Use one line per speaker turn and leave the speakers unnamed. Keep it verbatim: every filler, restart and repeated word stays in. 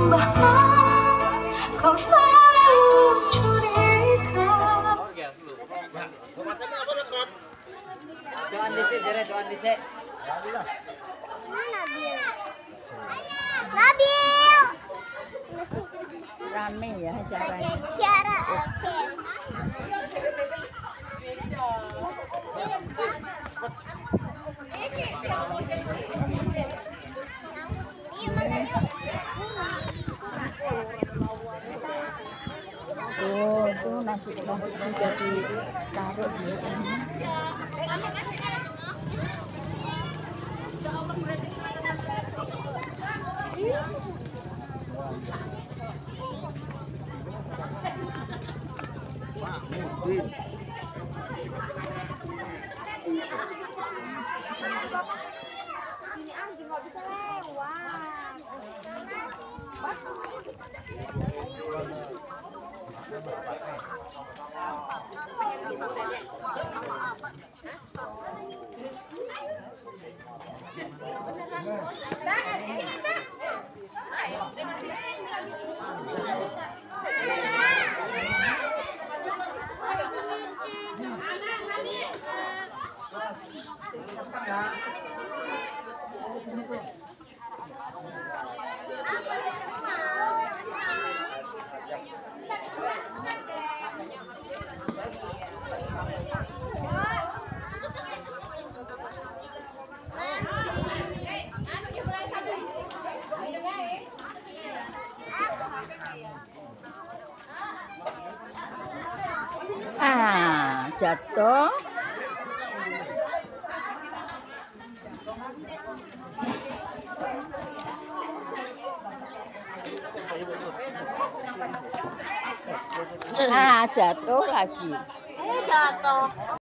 bahkan kau selalu curiga.
Doan dhisik, jere doan dhisik.
Nabil.
Rame ya acaranya.
Cara oke.
Oh, itu nasi nasi sudah ditaruh di sini.
Ini anjing nggak bisa lewat.
Ah, jatuh. Ah, jatuh lagi.
Eh jatuh.